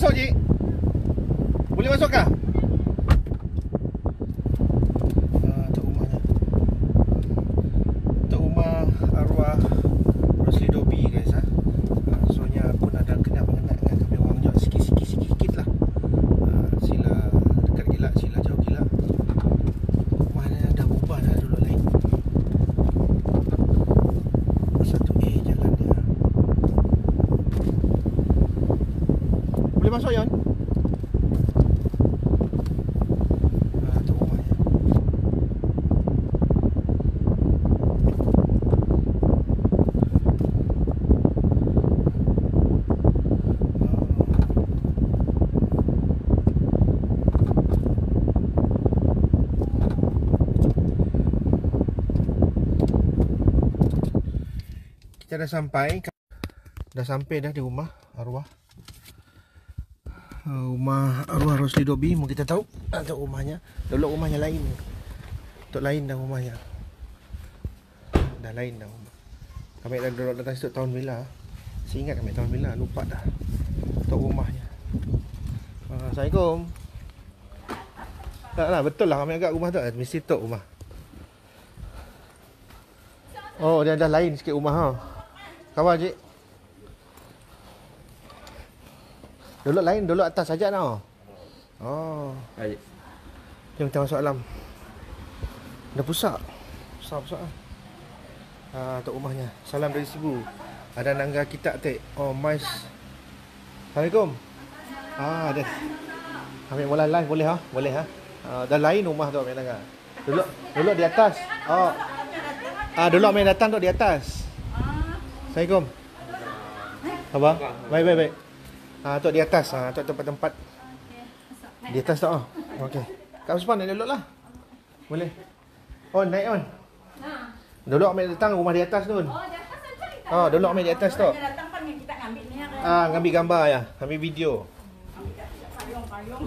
masuk, Cik? Boleh masuk kah? Tok rumahnya. Tok rumah arwah Rosli Dobi, guys. Soalnya pun ada kena mengenai dengan kami orang jauh sikit lah. Sila dekat gila, sila jauh gila. Mana dah berubah dah dulu lain. Satu jalan dia. Boleh masuk, Yon? Tu rumahnya. Kita dah sampai. Dah sampai dah di rumah arwah. Rumah arwah Rosli Dobi. Mau kita tahu untuk rumahnya. Dulu rumahnya lain. Untuk lain dah rumahnya. Dah lain dah rumah. Kami dah duduk datang situ tahun bila. Saya ingat kami tahun bila. Lupa dah. Untuk rumahnya. Assalamualaikum. Tak lah, betul lah kami agak rumah tu. Mesti tok rumah. Oh, dia dah lain sikit rumah ha. Kawal, Cik. Dulu lain, dulu atas saja tau. Oh. Baik. Jom kita masuk alam. Dah pusat. Pusat lah. Tok rumahnya. Salam dari Sibu. Ada nangga kitab tek. Oh, mais. Assalamualaikum. Ada. Ambil mula live boleh ha? Boleh ha? Dah lain rumah tu ambil nangga. Dulu di atas. Oh. Dulu ambil datang tu di atas. Assalamualaikum. Apa? Baik. Tok di atas. Tok tempat-tempat. Di atas tak? Okey. Kat Usman nak duduk lah. Boleh. Oh, naik on. Dulu ambil datang rumah di atas tu. Di atas saja. Dulu ambil di atas tu. Datang kan kita ngambil ni. Ngambil gambar ya. Ambil video. Payung.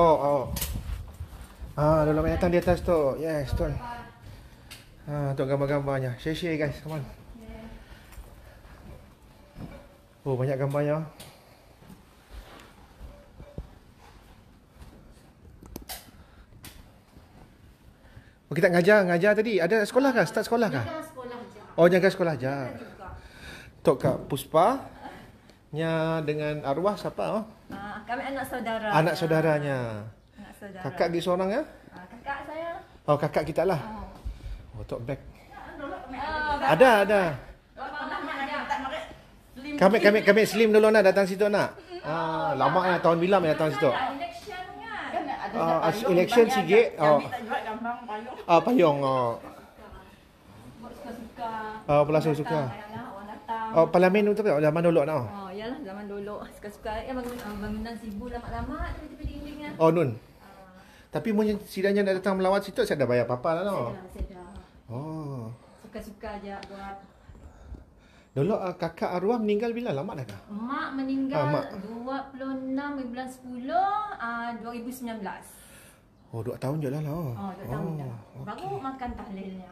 Dulu ambil datang di atas tu. Yes, tu. Untuk gambar-gambarnya. Share guys, come on. Oh, banyak gambarnya. Oh, kita ngajar tadi. Ada sekolah kah? Start sekolah kah? Sekolah je. Oh, jaga sekolah je. Tok Kak Puspa nya dengan arwah siapa? Kami anak saudara. Anak saudaranya. Anak saudara. Kakak di seorang ya? Kakak saya. Oh, kakak kita lah. Oh, Tok Beg. Dulu kami Ada. Kami slim dulu nak datang situ nak. Lama lah tahun bila kami datang situ. Election sikit. Payung. Suka-suka. Pelasuh suka. Orang datang. Parlimen tu apa? Zaman dulu nak. Yalah zaman dulu. Suka-suka. Bangunan Sibu lama-lama tepi dindingnya. Oh, Nun. Tapi mungkin sidangnya nak datang melawat situ saya dah bayar apa-apa lah no. Sedar. Oh. Suka-suka aja buat. Dulu kakak arwah meninggal bila? Lama dah kah? Mak meninggal Mak. 26 bulan 10 2019. Oh, 2 tahun je lah. 2 tahun dah. Baru makan tahlilnya.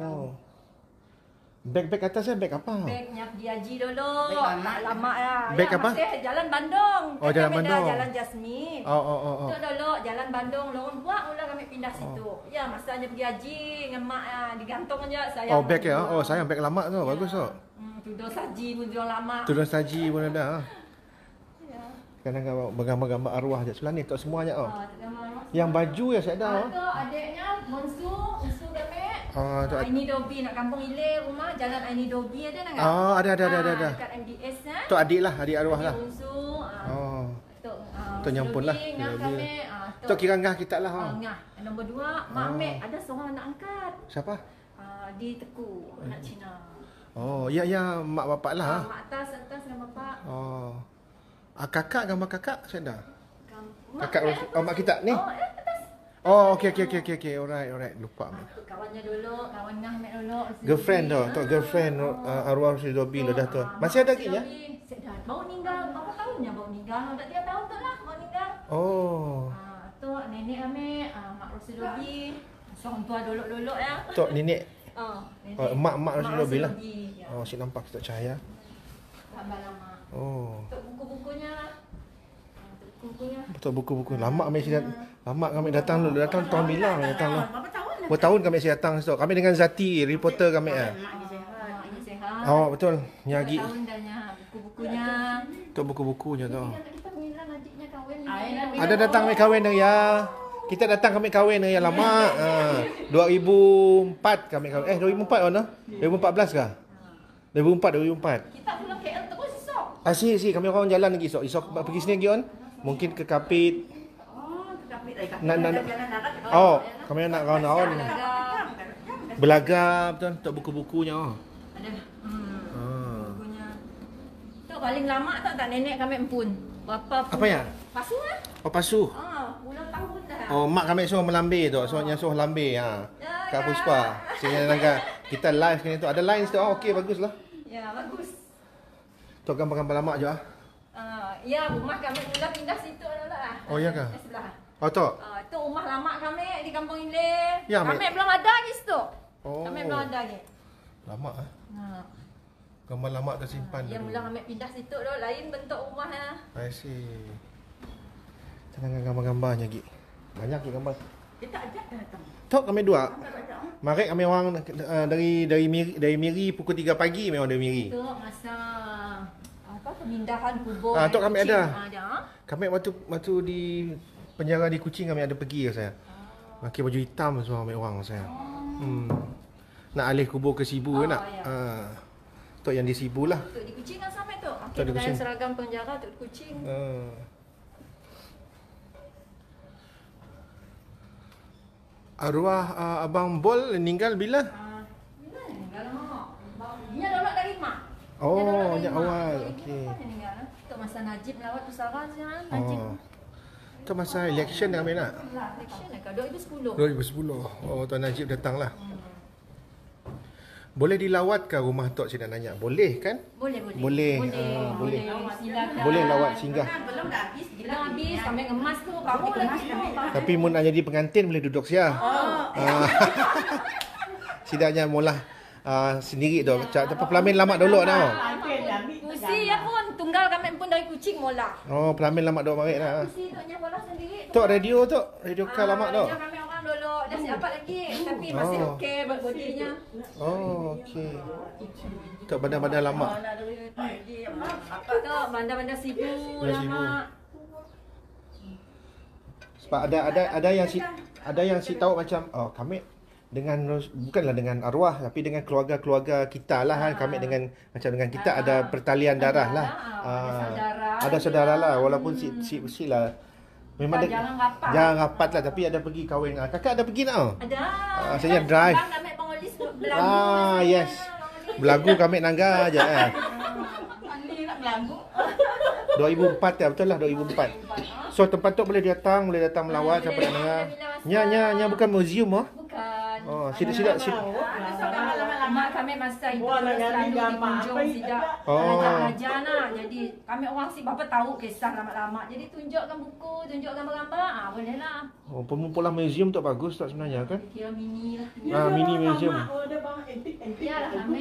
Beg atas beg apa? Begnya pergi haji dulu. Lama ya. Beg apa? Masih Jalan Bandung. Oh, Jalan Bandung. Jalan Jasmine. Oh. Itu dulu Jalan Bandung, Lorong Buak mula kami pindah situ. Ya, masanya pergi haji dengan mak ya, digantung aja saya. Oh, beg ya. Oh, sayang beg lama tu. Bagus tu. Tudung saji pun jual lama. Tudung saji pun ada. Ya. Kadang-kadang bergambar-gambar arwah je. Sebelah ni tok semuanya Yang baju ya saya dah. Itu adiknya Monsu kami. Tu Aini Dobi nak kampung Ile rumah Jalan Aini Dobi ada nak? ada. Dekat MDS nya. Tu adik lah, adik arwah lah. Monsu. Tu nyampun lah. Tu kira ngah kita lah. Ngah. Nombor 2, Mak Mek ada seorang anak angkat. Siapa? Di Teku, anak Cina. Oh, ya mak bapak lah. Mak atas dengan bapak. Oh. Kakak gambar kakak saya dah. Mak Kakak mak kita ni. Atas. Oh, okey. Alright. Lupa. Kawannya dulu, kawan Ngah Mek dulu. Girlfriend tu, girlfriend arwah Rosli Dobi lah dah tu. Masih ada lagi ya? Sedar. Baru meninggal, berapa tahunnya baru meninggal? Dah 3 tahun tu lah baru meninggal. Oh. Tu nenek kami, Mak Rosli Dobi. Seorang tua dulu ya. Tok nenek. Nenek. Mak Rosli Dobi lah. Ya. Oh, si nampak kita cahaya. Tambah lama. Oh. Untuk buku-bukunya lah. bukunya. Betul buku-buku. Lama kami datang dulu. Datang tahun bila kami datang dulu. Berapa tahun dah? Bertahun kami datang situ. Kami dengan Zati, reporter kami Mak lagi sihat. Ini sehat. Oh, betul. Nyagi. Tahun dahnya buku-bukunya. Tu buku-bukunya tu. Kita bilang adiknya kahwin. Ada datang kami kahwin ya. Kita datang kami kahwin ya lama. 2004 kami kahwin. 2004 mana? 2014 kah? 2004. Kita pulang KL terus esok. Si kami orang jalan lagi esok. Esok pergi sini lagi on. Mungkin ke Kapit. Oh, tapi kaki Nak- ada nak- jalan darat. Oh, kami nak kawan-kawan. Belaga. Belaga betul untuk buku-bukunya. Ada. Bukunya. Tu paling lama tak nenek kami empun. Berapa? Apa ya? Pasu lah. Oh, pasu. Bulan tahun dah. Oh, mak kami suruh melambir tu. Suruh lambir ha. Ya, Kak ya. Puspa. Sehingga nangka kita live kini tu. Ada lines tu. Oh, okey baguslah. Ya, bagus. Tu gambar-gambar lama je ah. Ya, rumah kami mula pindah situ lah. Oh, ya kah? Sebelah. Oh, tu. Itu rumah lama kami di Kampung Ile. Ya, kami Mek. belum ada lagi situ. Oh. Kami belum ada lagi. Lama ah. Gambar lama tersimpan Ya, dulu. mula kami pindah situ tu. Lain bentuk rumahnya. I see. Tengah gambar-gambarnya Gi. Banyak tu gambar. Kita ajak datang. Tok kami dua. Tak ajak. Mari kami orang dari Miri pukul 3 pagi memang dari Miri. Itu masa apa pemindahan kubur. Tok kami kucing. ada. Ada. Kami waktu di penjara di Kuching kami ada pergi saya. Pakai baju hitam semua kami orang saya. Nak alih kubur ke Sibu kan nak. Ya. Tok yang di Sibu lah. Tuk di Kuching kan sampai tu. Tok di Pakai Kuching. seragam penjara tuk di Kuching. Arwah Abang Bol meninggal bila? Bila dia meninggal mak? Dia dah dari mak. Oh, yang awal. Okey. Tuk masa Najib lawat pusara siang Najib. Oh. Tu masa election dah kami nak. Election dekat 2010. 2010. Oh, Tuan Najib datang lah. Boleh dilawat ke rumah Tok saya nak nanya? Boleh kan? Boleh. Boleh. Boleh. Silakan. Boleh lawat singgah. Belum dah habis. Belum habis kami ngemas tu baru lagi tu. Tapi mun nak jadi pengantin boleh duduk sia. Sidaknya mula sendiri tu. Tapi pelamin lama dulu tau. Kursi ya pun tunggal kami pun dari Kuching mula. Oh, pelamin lama dulu mari dah. Kursi tu nya bola sendiri. Tok radio tu, radio kar lama tu. Ya kami orang dulu dah siapa lagi tapi masih okey buat bodinya. Oh, okey. Tok badan-badan lama. Tu bandar-bandar Sibu Sibu. lama. Sebab ada yang si tahu macam kami dengan bukanlah dengan arwah tapi dengan keluarga-keluarga kita lah kan. Kami dengan macam dengan kita ada pertalian darah lah. Ada saudara lah walaupun si lah memang jarang rapat lah tapi ada pergi kahwin. Kakak ada pergi tak? Ada. Saya drive. Kami pengolis belagu. Yes. Belagu kami nangga je kan. Ani nak belagu. 2004 ya betul lah 2004. So tempat tu boleh datang melawat siapa nak dengar. Nya bukan museum ah. Bukan. Oh, sida. Lama kami masa itu Wah, nak selalu nyari gambar dikunjung apa tidak Oh. raja-raja lah. Jadi kami orang si bapa tahu kisah lama-lama. Jadi tunjukkan buku, tunjuk gambar-gambar. Boleh lah. Oh, pemumpulan museum tu bagus tak sebenarnya kan? Kira mini lah. Mini museum. Ada bang antik-antik. Ya lah kami.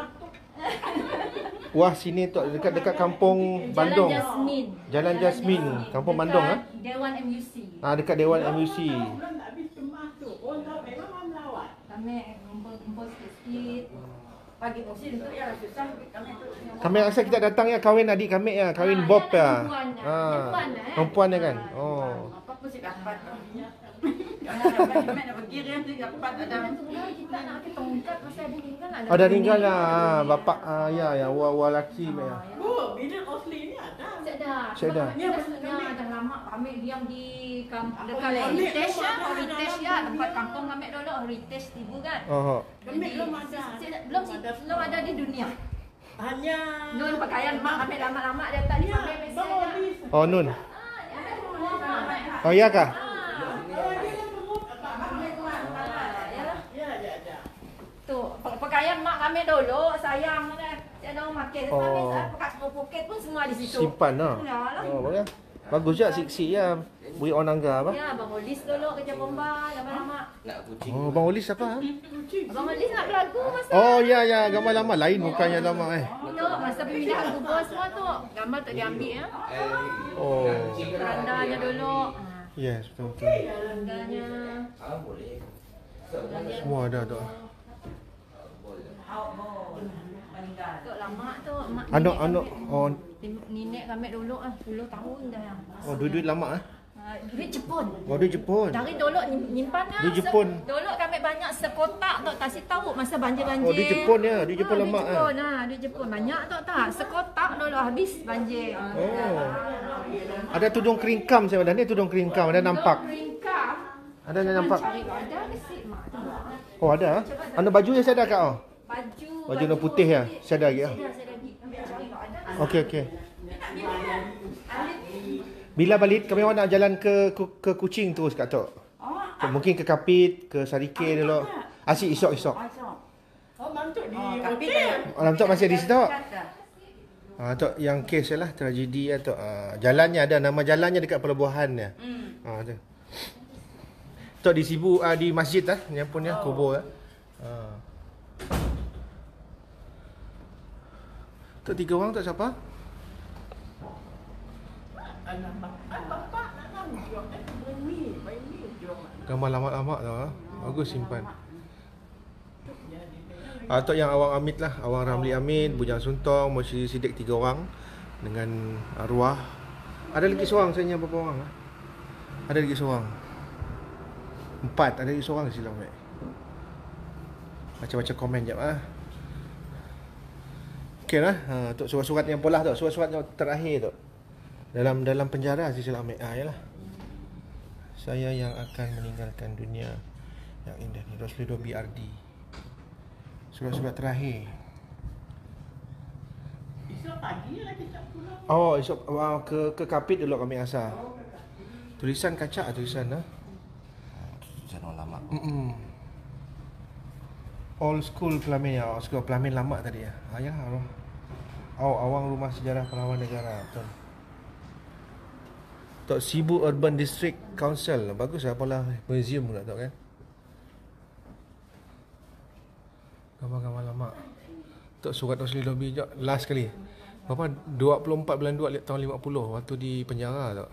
Wah sini tu dekat kampung Bandung. Jalan Jasmine. Jalan Jasmine, Kampung Bandung Dekat ah. Dewan MUC. Dekat Dewan MUC. Bulan tak habis kemas tu. Oh, tak memang mam lawat. Kami kumpul-kumpul sikit-sikit. Pagi musim tu ya susah kami tu. Kami rasa kita datang ya kahwin adik kami ya, kahwin Bob ya. Perempuan ya kan? Oh. Apa sih dapat? Nak pergi dia dapat ada. Kita nak ke tongkat pasal dia meninggal ada. Ada tinggal lah bapak ya wa laki ya. Oh, bila Osli ni ada. Saya dah. Ni maksudnya dah lama kami diam di dekat heritage ya, heritage ya, tempat kampung kami dulu heritage Tibu kan. Oh. Kami belum ada. Belum ada di dunia. Hanya Nun pakaian mak kami lama-lama dia tak di kami biasanya. Oh Nun. Oh iya kah? Tu pakaian mak kami dulu sayang kan. Saya dah makan kami pakai poket pun semua di situ. Simpan lah. Ya lah. Oh boleh. Bagus je siksi ya. Buyut orang Nangga apa? Ya, Abang Olis dulu kerja bomba lama-lama. Oh, Bang Olis apa? Abang Olis nak berlagu masa Oh, ya ya, gambar lama lain bukannya lama itu masa pemindahan kubur semua tu. Gambar tak diambil ya. Oh. Berandanya dulu. Yes, betul. Berandanya. Semua ada tu. Tu lama tu mak. Anak-anak oh Nenek kami dulu 10 tahun dah yang. oh duit lama Duit Jepun. Oh, duit Jepun. Dari dulu nyimpan lah. Duit Jepun. Dulu kami banyak sekotak tak kasih tahu masa banjir-banjir. Oh, duit Jepun ya, duit Jepun lama Duit Jepun duit Jepun banyak tak. Sekotak dulu habis banjir. Oh. Ada tudung keringkam saya ada ni tudung keringkam ada nampak. Ringkam. Ada yang nampak. Ada mesti mak tu. Oh, ada. Anda baju yang saya ada kat oh. Baju Baju putih ya. Saya ada lagi ah. Saya dah pergi ambil cari kalau ada. Okey okey. Bila balik kami nak jalan ke Kuching terus kat tok. Mungkin ke Kapit, ke Sarike dulu. Asyik esok-esok. Oh, mantuk di Kapit hotel. Orang tok masih di situ. Tok yang kes lah tragedi tok. Jalannya ada nama jalannya dekat pelabuhan dia. Tu. Tok di Sibu di masjid yang pun ya kubur Tok 3 orang tok siapa? Anak bapak nak jual mi jual. Gambar lama-lama tu bagus simpan. Tok yang Awang Amit lah, Awang Ramli Amit, Bujang Suntong, Moshi Sidik 3 orang dengan arwah. Ada lagi seorang saya berapa orang Ada lagi seorang. 4, ada lagi seorang silap ambil. Baca-baca komen jap Okey lah. Tok surat-surat yang polah tok, surat-surat yang terakhir tok. Dalam penjara si silap ambil. Yalah. Saya yang akan meninggalkan dunia yang indah ni. Roslido BRD. Surat-surat terakhir. Esok pagi lah kita pulang. Oh, esok ke Kapit dulu kami asal. Tulisan kaca tulisan Tulisan orang lama. Old school Pelamin ya, old school Pelamin lama tadi ya. Ya, Awang Rumah Sejarah Pahlawan Negara. Betul. Tok Sibu Urban District Council. Bagus lah apalah museum pula tok kan. Gambar-gambar lama. Tok surat Rosli Lobby jap last kali. Berapa 24 bulan 2 tahun 50 waktu di penjara tok.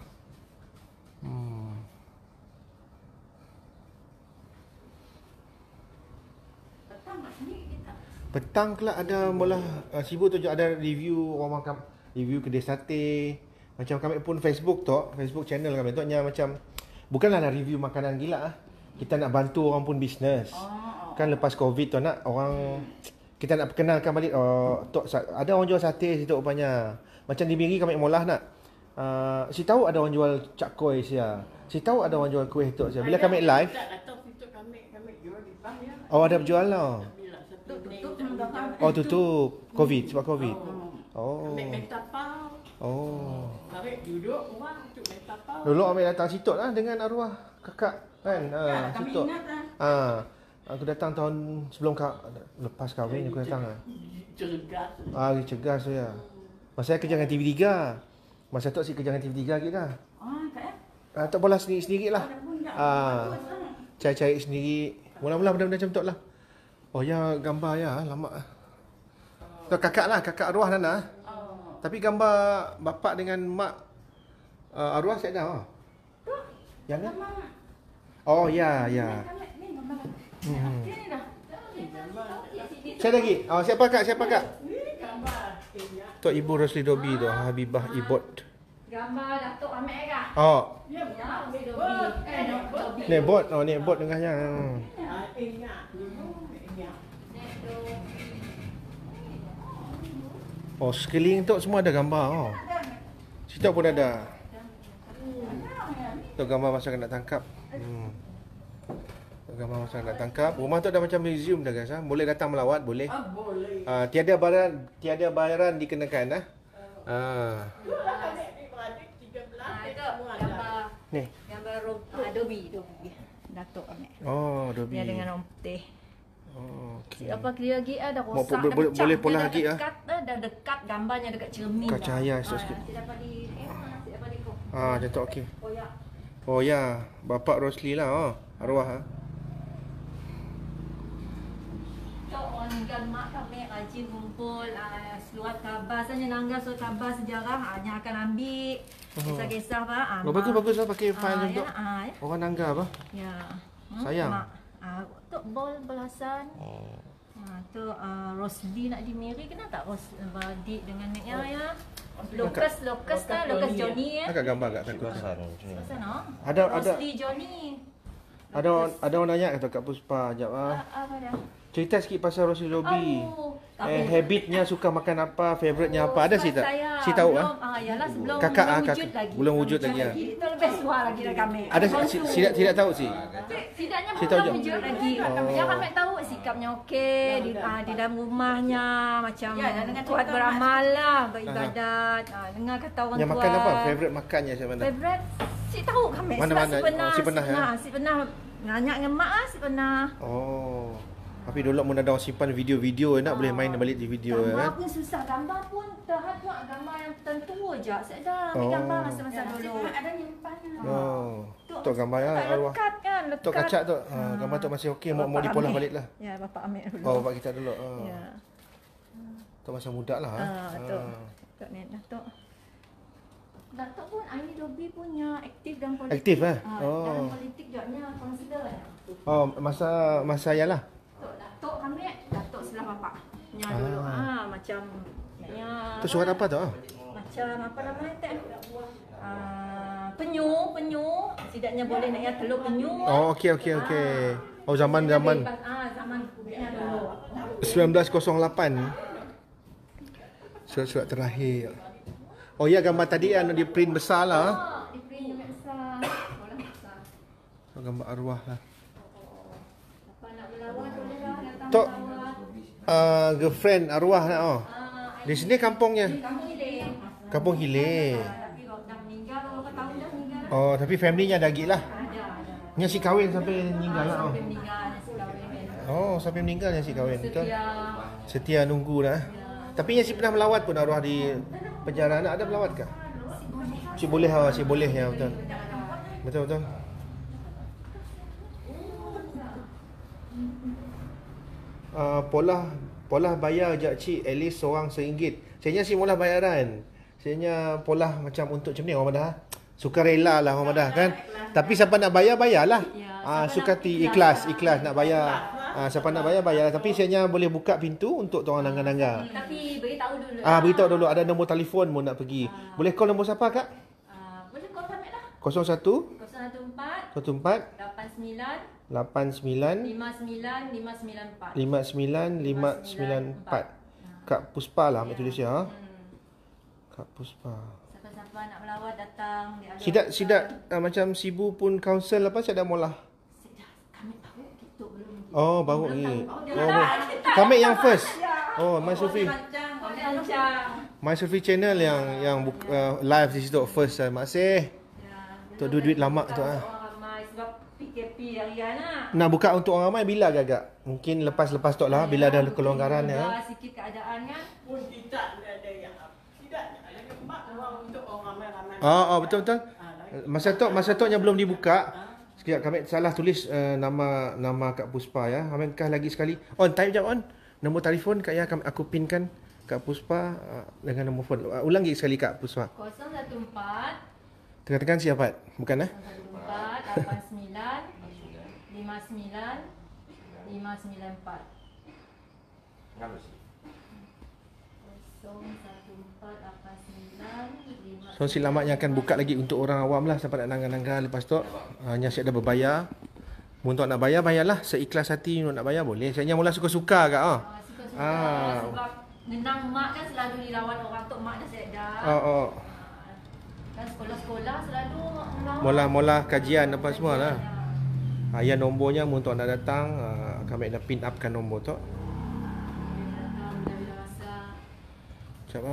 Petang kelak ada mula Sibu tu ada review orang makan, review kedai sate. Macam kami pun Facebook tok, Facebook channel kami toknya macam bukanlah nak review makanan gila Kita nak bantu orang pun bisnes. Kan lepas Covid tu nak orang kita nak perkenalkan balik tok ada orang jual sate situ rupanya. Macam di Miri kami molah nak. Si tahu ada orang jual cak koi sia. Si tahu ada orang jual kuih tok sia. Bila kami live Tak datang situ kami jual di bang ya. oh ada berjual lah. Tutup. Oh tutup Covid sebab Covid. Oh. Ambil mentapau. Oh. Tarik duduk rumah untuk mentapau. Dulu ambil datang situ lah dengan arwah kakak kan. Kami Situ. ingat lah. Aku datang tahun sebelum lepas kahwin aku datang Cergas. Cegas tu ya. Masa saya kerja dengan TV3. Masa tu si kerja dengan TV3 lagi dah. Tak bola sendiri-sendiri lah. Cari-cari sendiri. Mula-mula benda-benda macam tu lah. Oh ya gambar ya lama. Tu kakak lah, kakak arwah Nana. Tapi gambar bapak dengan mak arwah saya dah. Yang ni? Oh ya ya. Saya lagi. Siapa kak? Tok Ibu Rosli Dobi tu, Habibah Ibot. Gambar Datuk Ahmed kah? Oh, Ya, Dobi. ni bot. Oh, ni bot dengarnya. Ingat. Oh, sekeliling tu semua ada gambar. Oh. Situ pun ada. Tu gambar masa nak tangkap. Gambar masa nak tangkap. Rumah tu ada macam museum dah guys. Boleh datang melawat, boleh. Boleh. Tiada bayaran dikenakan Itu gambar Ni. gambar Dobi. Datuk Ahmed. Oh, Dobi. Dia dengan orang putih. Oh, okey. Apa clear lagi dah Mau rosak boleh- dah pecah. boleh Dia pola dah lagi, dekat dah dekat gambarnya dekat cermin. Kat cahaya sikit. Nanti dapat di nanti dapat di kau. Macam tu okey. Koyak. Oh ya, bapak Rosli lah arwah Tok orang meninggal mak kami rajin kumpul seluar khabar saja nangga surat khabar sejarah hanya akan ambil kisah-kisah pak. bagus lah pakai file untuk ya. orang Nangga apa. Ya. Sayang. Tok bol belasan. Tu Rosli nak dimiri kena tak Dik dengan neknya ya. Lukas Johnny ya. Agak gambar agak takut. Sana. Ada Rosli Johnny. ada orang nanya kata Kak Puspa jap Apa dah? cerita sikit pasal Rosli Lobby. Tapi Habitnya suka makan apa, favouritenya apa, ada sih tak? Si tahu Yalah sebelum Kakak belum wujud wujud lagi. lagi ya. Itu lebih suar lagi dah kami. Ada tidak tahu sih. Tidaknya Si tahu belum je. wujud lagi. Yang kami tahu sikapnya okey di dalam rumahnya macam kuat beramal lah, beribadat. Dengar kata orang tua. Yang makan apa? Favourite makannya macam mana? Favorite si tahu kami. Mana-mana? Si pernah ya? Si pernah nanya dengan mak si pernah. Oh. Tapi dulu mun ada orang simpan video-video nak boleh main balik di video Gambar kan. pun susah. Gambar pun terhadap gambar yang tertentu je. Saya dah ambil gambar masa-masa dulu. Ada nyimpan. Tok gambar ya arwah. Lekat kan, lekat. Tok kacak tu. Gambar tu masih okey, mau dipolah balik lah. Ya, bapak ambil dulu. Oh, bapak kita dulu. Ya. Tok masa muda lah. Tok. Tok ni Datuk. Datuk pun Aini Dobi punya aktif dalam politik. Aktif lah. Dalam politik jobnya konsider ya. Oh, masa yalah. Datuk kami, Datuk sebelah bapak. Nya dulu. Macam nya. Tu surat apa tu? Macam apa namanya tak? Penyu. Tidaknya boleh nak ya telur penyu. Oh, okey. Oh, zaman Zaman nya dulu. 1908. Surat terakhir. Oh ya, gambar tadi yang di print besar lah. Di print besar. Bola besar. Gambar arwah lah. Apa nak melawat boleh lah datang Tok melawat. girlfriend arwah nak di sini kampungnya. Kampung Hilir. Kampung Hilir. Tapi dah meninggal berapa tahun dah meninggal. Oh, tapi family-nya dah lagi lah. Ada. Nya si kahwin sampai meninggal lah. Sampai meninggal si kahwin. Oh, sampai meninggal nya si kahwin. Betul. Setia. Setia nunggu dah. Tapi nya si pernah melawat pun arwah di penjara nak ada melawat ke? Si boleh ya betul. Betul. Polah bayar je cik at least seorang RM1. Saya si mula bayaran. Saya polah macam untuk macam ni orang Madah. Sukarela lah orang Madah kan. Tapi siapa nak bayar bayarlah. Sukati ikhlas nak bayar. Siapa nak bayar bayarlah. Tapi saya boleh buka pintu untuk orang nangga-nangga. Tapi beritahu dulu. Beritahu dulu ada nombor telefon mu nak pergi. Boleh call nombor siapa kak? Boleh call kami lah. 01 014 89 89 59 59 594. 59594. Kak Puspa lah ambil tulis ya. Kak Puspa. Siapa-siapa nak melawat datang. Sidak macam Sibu pun council apa saya dah mula. Kami tahu gitu belum. Oh, baru ni. Kami yang first. Oh, My Sufi. My Sufi channel yang live di situ first. Terima kasih. Untuk duit lama tu Ramai sebab PKP harian lah. Nak buka untuk orang ramai bila agak? Mungkin lepas tu lah bila ada kelonggaran ya. Sikit keadaan kan. Pun tidak ada yang tidak ada mak orang untuk orang ramai-ramai. Betul. Masa tu yang belum dibuka. Sekejap kami salah tulis nama Kak Puspa ya. Kami kah lagi sekali. Type jap on. Nombor telefon Kak ya aku pinkan Kak Puspa dengan nombor telefon. Ulang lagi sekali Kak Puspa. 014 Tekan siapa? Bukan 014 89 59 594. So selamatnya akan buka lagi untuk orang awam lah sampai nak nangga-nangga lepas tu hanya siap dah berbayar. Untuk nak bayar bayarlah seikhlas hati nak bayar boleh. Saya mula suka-suka kak Sebab nenang mak kan selalu dilawat orang tok mak dah siap dah. Kan sekolah-sekolah selalu melawat. Mula kajian apa semua lah. Ayah nombornya untuk nak datang kami dah pin upkan nombor tu. Sekejap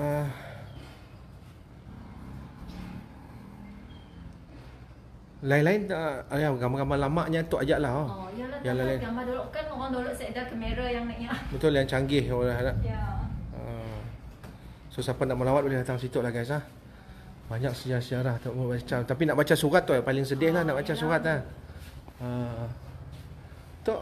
lain-lain gambar-gambar lamanya tu ajak lah. Yang lain. Gambar dolok kan orang dolok set dah kamera yang naiknya. Betul yang canggih orang nak. Ya. So siapa nak melawat boleh datang situ lah guys . Banyak sejarah-sejarah Tok Mu baca. Tapi nak baca surat tu yang paling sedih lah, nak baca surat lah. Tok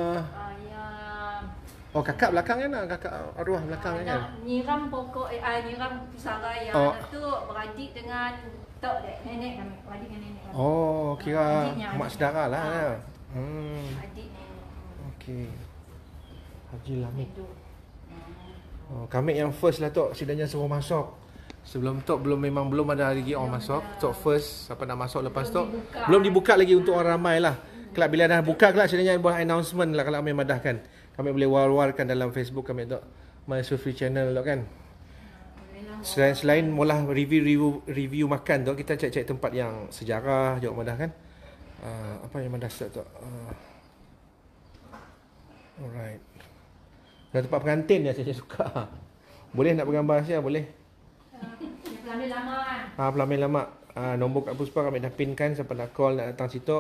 Yang oh kakak belakang kan lah, kakak arwah belakang kan. nak nyiram pokok nyiram pusara yang Oh. tu beradik dengan tok dek nenek kami, beradik dengan nenek kami. Oh, kira Adiknya, mak adik. saudara lah. Ah. Ya. Adik nenek. Okey. Haji Lamid. Itu. Oh, kami yang first lah Tok, sidangnya suruh masuk. Sebelum Tok belum ada lagi orang masuk. Tok first, siapa nak masuk lepas Tok. Belum dibuka lagi untuk orang ramai lah. Kelak bila dah buka kelak sidangnya buat announcement lah kalau kami madahkan. Kami boleh war-warkan dalam Facebook kami Tok. My Sufi Channel Tok kan. Selain mula review makan Tok, kita cek-cek tempat yang sejarah juga madah kan. Apa yang madah Tok? Alright. Dan tempat pengantin yang saya suka. Boleh nak bergambar saya? Boleh. Pelamin lama kan. Pelamin lama. Nombor Kak Puspa kami dah pinkan. Siapa nak call nak datang situ.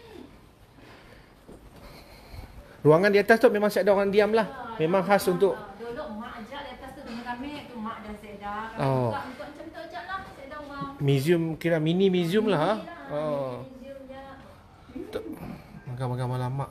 Ruangan di atas tu memang saya ada orang diam lah. Memang khas untuk Dulu mak ajak di atas tu dengan kami. Tu mak dah sedar. Oh. Buka untuk macam tu ajak lah. Sedar orang. museum, kira mini museum lah. Ha? Oh. Museum je. Gambar-gambar lama.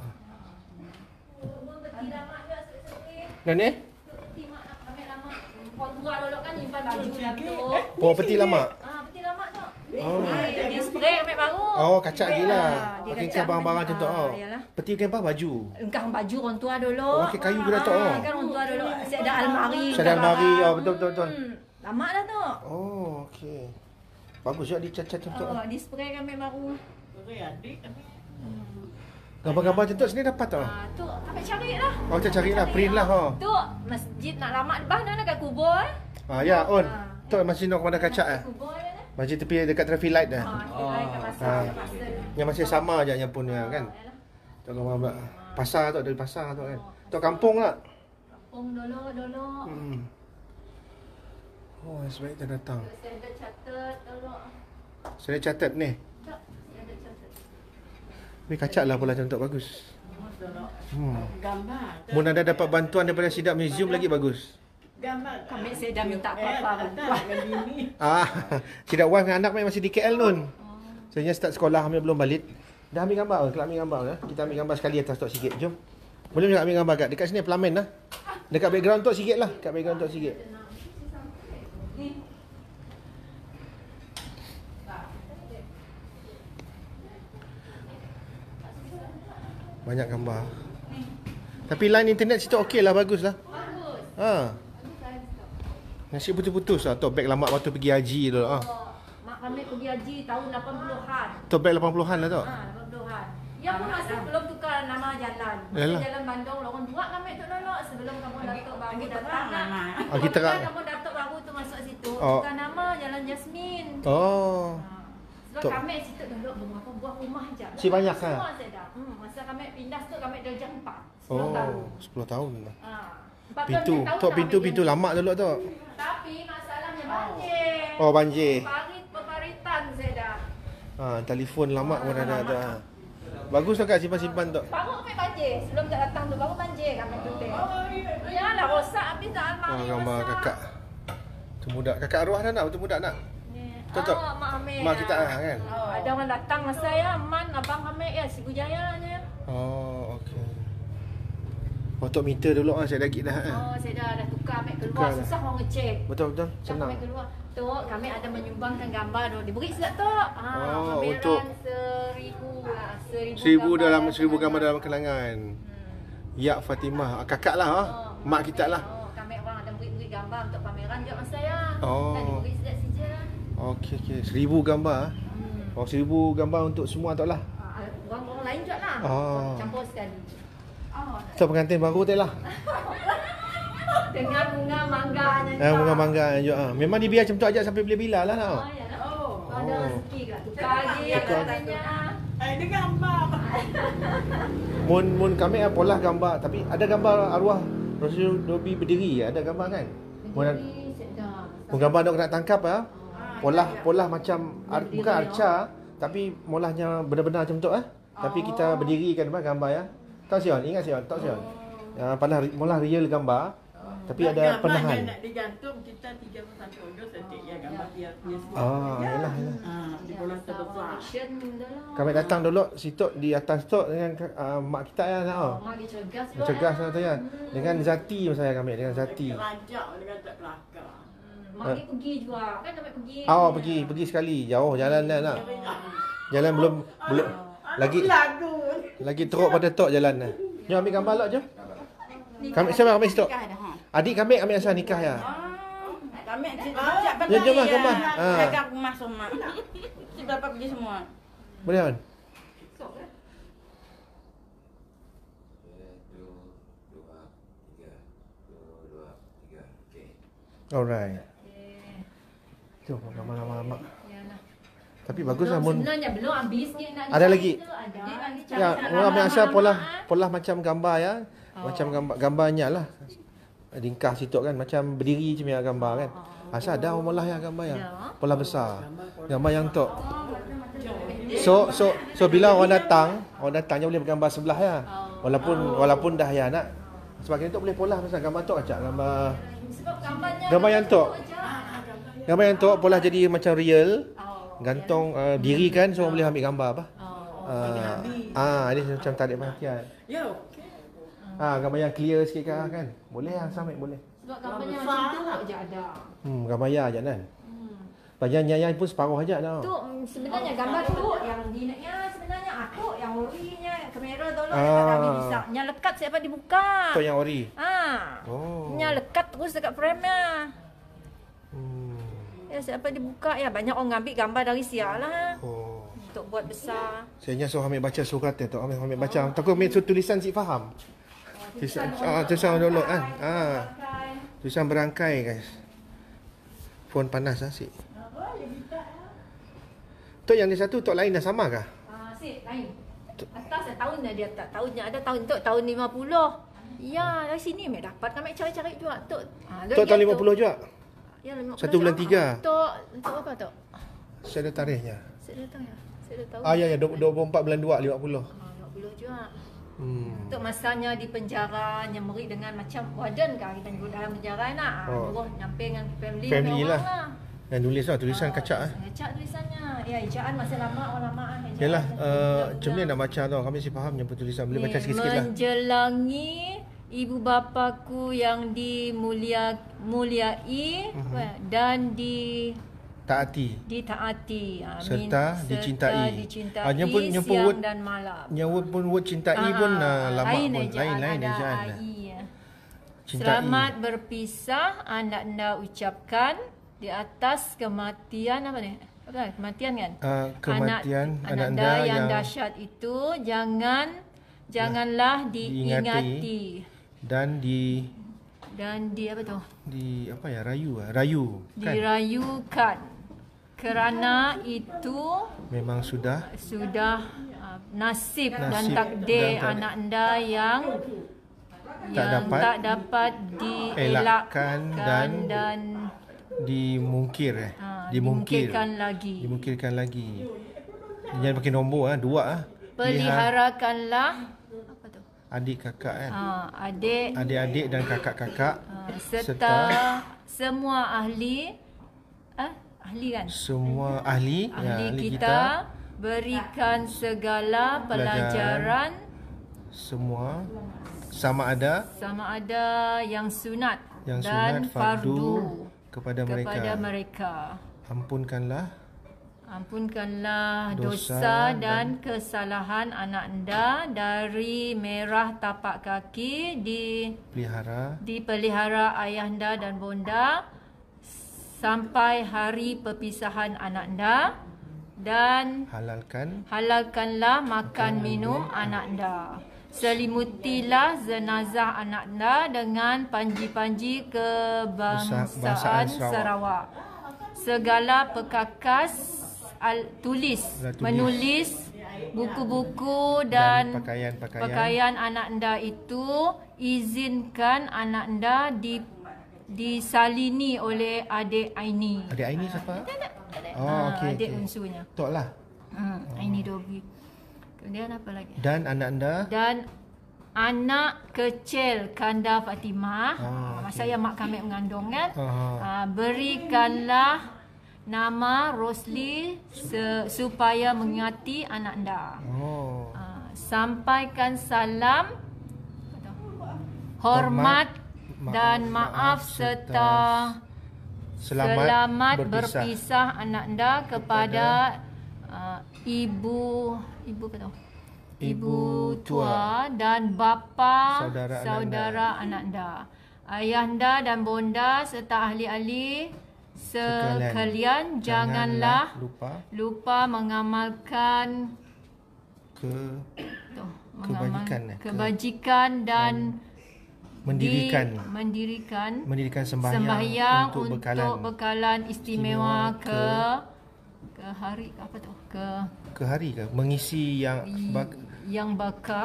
Peti lama je sikit-sikit. Dan ni? Peti mak nak ambil lama. Puan tua dulu kan nyimpan baju dalam tu. Oh, peti lama. Peti lama tu. Oh. Dia spray ambil baru. Oh, kacak gila. Dia Pakai kacak barang-barang macam tu. Oh. yalah. Peti kan apa? Baju. Engkau baju orang tua dulu. Oh, pakai kayu ke Datuk? Oh. Kan orang tua dulu. Saya ada almari. Saya ada almari. Oh, betul. Lama dah tu. Oh, okey. Bagus juga dicat-cat macam tu. Di spray kan ambil baru. Beri adik kami. Gambar-gambar macam tu sini dapat tak? Tu ambil cari lah. Oh, kita carilah print lah. Oh. Tu masjid nak lama depan mana kat kubur Ya, on. Tu masih nak kepada kacak eh. Kubur dia ni. Masih tepi dekat traffic light dah. Kat pasar. Yang masih sama aja yang punya kan. Tu gambar pasar tu, dari pasar tu kan. Tu kampung lah. Kampung dulu. Oh, sebaik kita datang. Saya ada catat dulu. Saya catat ni. Tak, saya ada catat. Ni kacak lah pula contoh bagus. Gambar. Mun ada dapat bantuan daripada Sidak Museum lagi bagus. Gambar. Kami saya dah minta apa-apa bantuan. Sidak Wan dengan anak masih di KL nun. Saya start sekolah kami belum balik. Dah ambil gambar, kelak ambil gambar ya. Kita ambil gambar sekali atas tu sikit. Jom. Boleh tak ambil gambar dekat sini pelamin lah. Dekat background tu sikit lah. Dekat background tu sikit. Banyak gambar. Tapi line internet situ okey lah, bagus lah. Nasi putus-putus lah. Top bag lama waktu pergi haji tu. Mak kami pergi haji tahun 80-an. Top bag 80-an lah tu. 80-an. Yang pun masih belum tukar nama jalan. Yalah. Jalan Bandung lorong 2 kami tu dulu sebelum kamu Datuk baru datang. Kita kan kamu Datuk baru tu masuk situ. Oh. Tukar nama Jalan Jasmine. oh. Sebab Tok. kami situ dulu beberapa buah rumah je. Si banyak kan? Semua saya dah. Masa kami pindah tu kami darjah 4. 10 tahun. Oh, 10 tahun lah. 14 Pintu. tahun Tok dah pintu kami lama dulu tu. Tapi masalahnya banjir. Oh, banjir. Peparitan saya dah. Telefon lama pun ada tu. Bagus tu Kak simpan-simpan tu. Baru kami banjir. Sebelum tak datang tu baru banjir kami tu. Ya lah rosak habis dah almari Gambar rosak. kakak. Tu muda. Kakak arwah dah nak, tu muda nak. Betul. Mak Amir. Mak kita kan. Ada orang datang masa saya, Man, Abang Amir ya, Sibu Jaya nya. Oh, okey. Untuk meter dulu saya dah git dah. Saya dah tukar ambil keluar, Tukar dah. susah orang ngecek. Betul, senang. Ambil keluar. Tu kami ada menyumbangkan gambar tu. Diberi silap tu. Untuk 1000 lah. 1000 dalam 1000 gambar dalam kenangan. Ya Fatimah, kakak lah mak kita lah. Kami orang ada beri gambar untuk pameran je masa saya. Oh. Dan diberi silap sijil lah. Okey. 1000 gambar. Oh, 1000 gambar untuk semua tak lah. Orang lain juga lah. Campur sekali. So pengantin baru tu lah. Dengan bunga mangganya. Bunga mangga juga. Memang dibiar macam tu aja sampai bila-bila lah nak. Ada rezeki ke? Tukar lagi katanya. Ini gambar. Mun kami pola gambar, tapi ada gambar arwah Rasul Dobi berdiri, ada gambar kan? Mun gambar nak kena tangkap pola macam bukan arca, tapi molahnya benar-benar macam tu Tapi kita berdiri kan gambar ya. Tahu Sion, ingat Sion, tahu Sion. Pada molah real gambar. Tapi ada penahan. Nak digantung kita 31 Ogos nanti ya gambar dia semua. Yalah. Di bola terbesar. Action dah lah. Kami datang dulu situ di atas tu dengan mak kita ya nak. Mak dia cergas juga. Cergas tu ya. Dengan Zati saya kami dengan Zati. Kerajak dengan tak kelakar. Mak dia pergi juga. Kan kami pergi. Pergi sekali. Jauh jalan dah nak. Jalan belum lagi teruk pada tok jalan dah. Jom ambil gambar lah jom. Kami siapa kami situ? Adik kami asal nikah ya. Kami Jom lah gambar. jaga rumah semua. Si bapa pergi semua. Boleh kan? Alright. Tu lama-lama. Yalah. Tapi bagus lah mun. Sebenarnya belum habis ni nak Ada lagi? Ada. Ya, orang ambil asal pola macam gambar ya. Macam gambarnya lah. Ringkas situ kan macam berdiri macam yang gambar kan. Asal ada orang malah yang gambar ya. Pola besar. Gambar yang tok. So bila orang datang dia boleh bergambar sebelah ya. Walaupun dah ya nak. Sebab kita boleh pola pasal gambar tok acak gambar. Sebab gambarnya Gambar yang tok. Gambar yang tok pola jadi macam real. Gantung diri kan so boleh ambil gambar apa. Ini macam tarik perhatian. Ya. Gambar yang clear sikit kan. Boleh lah sampai boleh. Sebab gambarnya macam tu je ada. Gambar ya je kan. Bagian nyayai pun separuh aja dah. Tu sebenarnya gambar tu yang dinaknya sebenarnya aku yang orinya kamera tolong yang kami bisa. Yang lekat siapa dibuka. Tu yang ori. Yang lekat terus dekat frame-nya. Ya siapa dibuka ya banyak orang ambil gambar dari sial lah. Untuk buat besar. Saya suruh ambil baca surat tu, ambil baca. Takut ambil tulisan si faham. Tulisan dulu kan. Tulisan berangkai guys. Phone panas lah si. Tok yang ni satu tok lain dah sama kah? Si lain. Atas tahun dah dia tak tahunnya ada tahun tok tahun 50. Ya, dari sini mek dapat kami cari-cari juga tok. Tok tahun 50 juga. Ya, 50. 1 bulan 3. Tok apa tok? Saya ada tarikhnya. Saya dah tahu ya. Saya dah tahu. Ya 24 bulan 2 50. 50 juga. Untuk masanya di penjara nyemeri dengan macam warden kah kita duduk dalam penjara nak. Terus nyampe dengan family lah. Dan tulis lah tulisan kacak Kacak tulisannya. Ya ejaan masih lama orang lama yalah macam ni nak baca tau. Kami si faham yang tulisan boleh baca sikit-sikit lah. Menjelangi ibu bapaku yang muliai dan ditaati serta dicintai. Yang pun siang word dan malam. Yang word cintai pun lama pun lain ejaan. Selamat berpisah anda ucapkan di atas kematian apa ni? Apa kematian kan? Kematian anak anda yang dahsyat itu janganlah diingati dan di apa tu? Di apa ya? Rayu kan? Dirayukan. Kerana itu memang sudah nasib dan takdir anak anda yang tak dapat dielakkan dan dimungkirkan lagi. Jangan pakai nombor dua peliharakanlah apa tu? Adik kakak kan. Adik-adik dan kakak-kakak serta semua ahli kan? Semua ahli kita berikan segala pelajaran semua sama ada yang sunat dan fardu kepada mereka. Ampunkanlah dosa dan kesalahan anak anda dari merah tapak kaki dipelihara ayahanda dan bonda sampai hari perpisahan anak anda dan halalkanlah makan minum anak anda. Selimutilah jenazah anak anda dengan panji-panji kebangsaan Sarawak. Segala perkakas menulis buku-buku dan pakaian anak anda itu izinkan anak anda disalini oleh adik Aini. Adik Aini siapa? Adik unsunya. Tok lah. Aini Dogi. Kemudian apa lagi? Dan anak anda anak kecil Kanda Fatimah. Masa yang mak kami mengandung kan. Berikanlah nama Rosli supaya mengingati anak anda. Sampaikan salam, hormat dan maaf serta selamat berpisah anak anda kepada ibu tua dan bapa saudara anak anda, ayahanda dan bonda serta ahli-ahli sekalian. Janganlah lupa mengamalkan kebajikan dan mendirikan sembahyang untuk bekalan istimewa mengisi yang bakar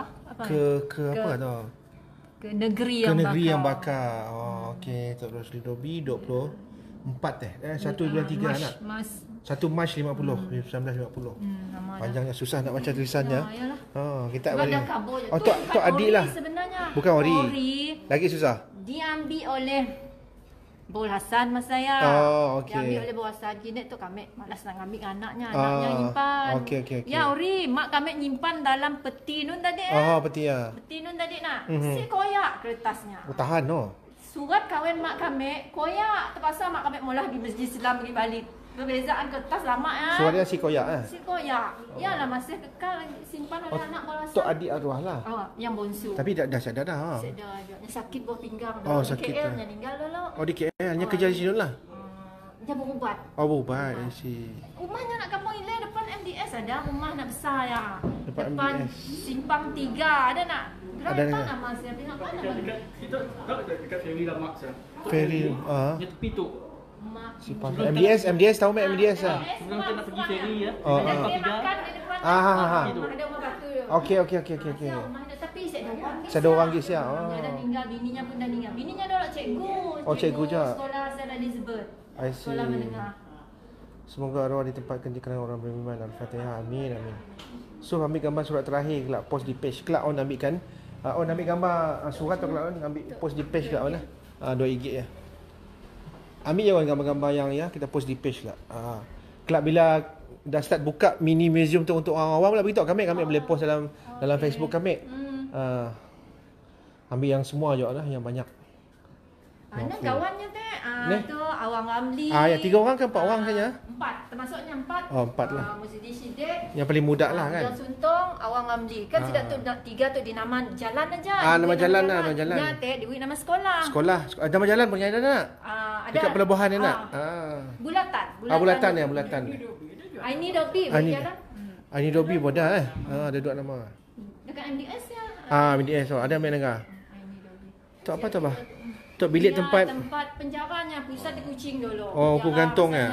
ke negeri yang bakar. Okey, Tok Rosli Dobi 24 1 bulan 3 anak. 1 Mac 1950. Panjangnya susah nak baca tulisannya. Kita boleh. Tok Adik lah. Bukan Ori. Lagi susah. Diambil oleh Bol Hasan masa saya. Diambil oleh Bol Hasan. Kini tu kami malas nak ambil anaknya nyimpan. Okey. Ya Ori, mak kami nyimpan dalam peti nun tadi. Peti ya. Peti nun tadi nak. Si koyak kertasnya. Tahan Surat kahwin mak kami koyak. Terpaksa mak kami mula pergi masjid Islam pergi balik. Perbezaan kertas lama Suratnya si koyak Si koyak. Yalah masih kekal simpan oleh anak Bol Hasan. Tok Adik arwah lah. Yang bonsu. Tapi dah sadar dah. Sedar dia. Sakit buah pinggang. Sakit. KL nya tinggal dulu. Di KL nya kerja di sini lah. Dia berubat. Berubat si. Rumahnya nak kampung Ilai depan MDS ada rumah nak besar ya. Depan MDS. Simpang 3 ada nak. Ada nama saya pihak mana? Dekat ferry Lamak saya. Ferry Dia tepi tu. Simpang MDS tahu mak MDS lah. Sebelum kita nak pergi ferry ya. Ada kedai makan di depan. Ada rumah batu. Okey. Tapi saya ada orang guys ya. Dia dah tinggal, bininya pun dah tinggal. Bininya adalah cikgu. Cikgu je. Sekolah St. Elizabeth. I see. Sekolah menengah. Semoga arwah ditempatkan di kalangan orang beriman. Al-Fatihah. Amin. So ambil gambar surat terakhir kelak post di page. Kelak on ambilkan. On ambil gambar surat tu kelak on ambil post di page kelak on lah. RM2 ya. Ambil je gambar-gambar yang kita post di page lah. Kelak bila dah start buka mini museum tu untuk orang awam lah, beritahu kami boleh post dalam Facebook kami. Ambil yang semua je lah, yang banyak. Anak kawannya teh tu Awang Ramli. Ya 3 orang ke 4 orang saja? 4, termasuknya 4. 4 lah. Musyidi Siddiq. Yang paling muda lah kan. Yang Suntong, Awang Ramli. Kan sudah tu 3 tu di nama jalan aja. Nama jalan lah, nama jalan. Ya teh dibuat nama sekolah. Nama jalan punya ada nak? Ada. Dekat pelabuhan ni nak? Bulatan. Bulatan. Aini Dobi berjalan. Aini Dobi pun ada ada 2 nama. Dekat MDS ya. MDS ada main negara. Tu apa tu bah? Tu bilik tempat penjaranya, pusat di Kuching dulu. Hukum gantung ya.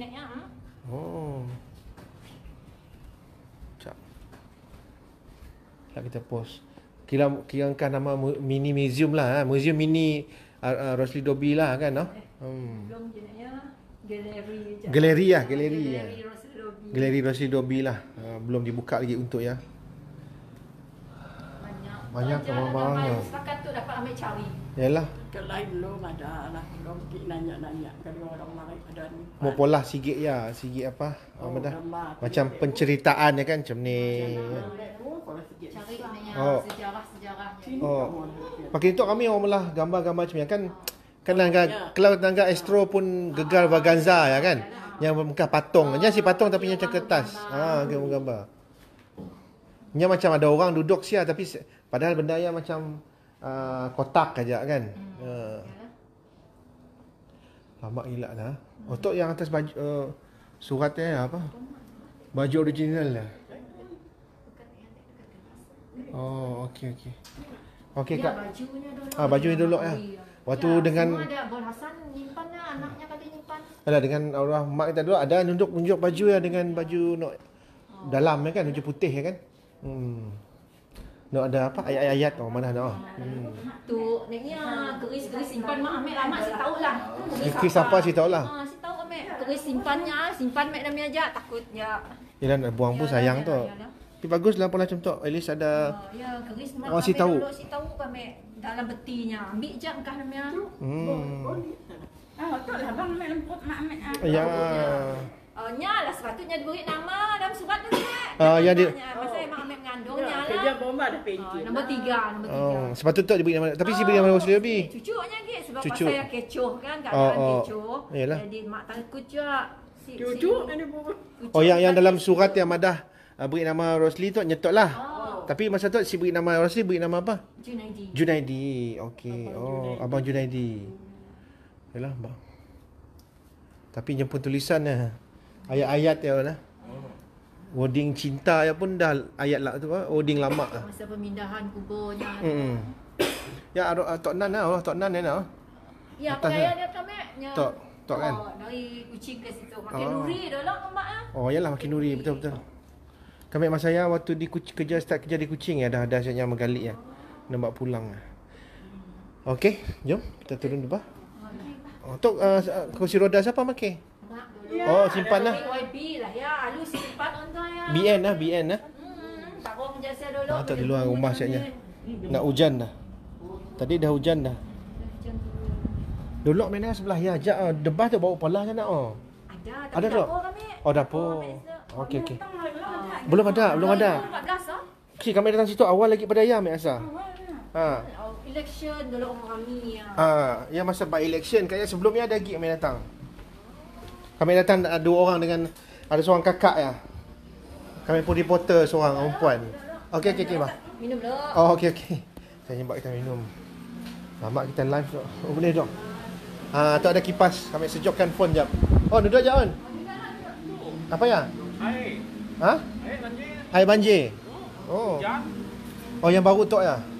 Sekejap kita post. Kirakan nama mini museum lah. Museum mini Rosli Dobi lah kan. Belum jenisnya galeri. Galeri Rosli Dobi lah. Belum dibuka lagi untuk ya. Banyak orang-orang. Setakat tu dapat ambil cari. Yalah. Ke lain belum ada lah. Belum pergi nanya-nanya kalau orang mari ada ni. Mau pola sikit ya, sikit apa? Macam penceritaan ya kan macam ni. Cari sejarah-sejarahnya. Pakai itu kami orang melah gambar-gambar macam ni kan. Kan tangga Astro pun gegar Vaganza ya kan. Yang bukan patung. Nya si patung tapi macam kertas. Gambar-gambar. Nya macam ada orang duduk sia tapi padahal benda yang macam kotak aja kan. Lama gila dah. Untuk yang atas baju suratnya apa? Baju original lah. Okey. Okey Kak. Bajunya dulu ya. Waktu dengan ada Bol Hasan nyimpannya, anaknya kali nyimpan. Alah dengan orang mak kita dulu ada nunjuk baju ya dengan baju dalam ya kan, baju putih ya kan. Ada apa ayat-ayat mana ada. Tu neknya keris simpan mak ambil lama si tahu lah. Keris apa si tahu lah. Si tahu ambil keris simpan mek dami aja takut ya. Yalah nak buang pun sayang tu. Tapi bagus lah macam tu. At least ada Ya, keris mak orang si tahu. Si tahu kami dalam betinya. Ambil je engkau namanya. Ah, tak lah bang ambil lemput mak ambil. Ya. Nyalah sepatutnya diberi nama dalam surat tu. Ya dia. Pasal mak ambil mengandung Ya, nyalah. kerja bomba dah pencet. Nombor 3, nombor 3. Oh, sepatutnya diberi nama. Tapi si beri nama Rosli lebih. Cucuknya ke sebab Cucuk. pasal yang kecoh kan keadaan kecoh. Yalah. Jadi mak takut juga. Cucuk ni bomba. Oh, yang dalam surat yang Madah beri nama Rosli tu nyetok lah. Tapi masa tu si beri nama Rosli beri nama apa? Junaidi. Junaidi. Okey. Oh, Abang Junaidi. Yalah, bang. Tapi jemput tulisannya ayat-ayat dia lah. Wording cinta ya pun dah ayat lah tu wording lama lah. Masa pemindahan kuburnya. Ya Tok Nan lah, Tok Nan lah. Ya, Atas percaya lah. dia kami. Tok kan? Dari kucing ke situ. Makin nuri dah lah mak ah. Oh, yalah makin nuri betul-betul. Kami mak saya waktu di start kerja di Kuching ya dah asyiknya megalik ya. Nak pulang. Okey, jom kita turun dulu. Oh, Tok kursi roda siapa pakai? Oh, simpan lah. YB lah ya. Alu simpan untuk ya. BN lah. Taruh jasa dulu. Tak di luar rumah siapnya. Nak hujan dah. Tadi dah hujan dah. Dulu mana sebelah ya. Ajak debah tu bawa polah kan nak Ada. Ada tak? Kami. Oh, dapur. Okey. Belum ada. Gas ah. Okey, kami datang situ awal lagi pada ayam Asa. Election dulu orang kami ya. Ya masa by election kayaknya sebelumnya ada lagi kami datang. Kami datang ada 2 orang dengan ada seorang kakak ya. Kami pun reporter seorang perempuan. Okey bah. Minum dulu. Oh okey. Saya nyembak kita minum. Lama kita live tu. Oh boleh dok. Tu ada kipas. Kami sejukkan phone jap. Oh duduk jap on. Apa ya? Air. Ha? Air banjir. Air banjir. Oh. Hujan. Oh yang baru tok ya.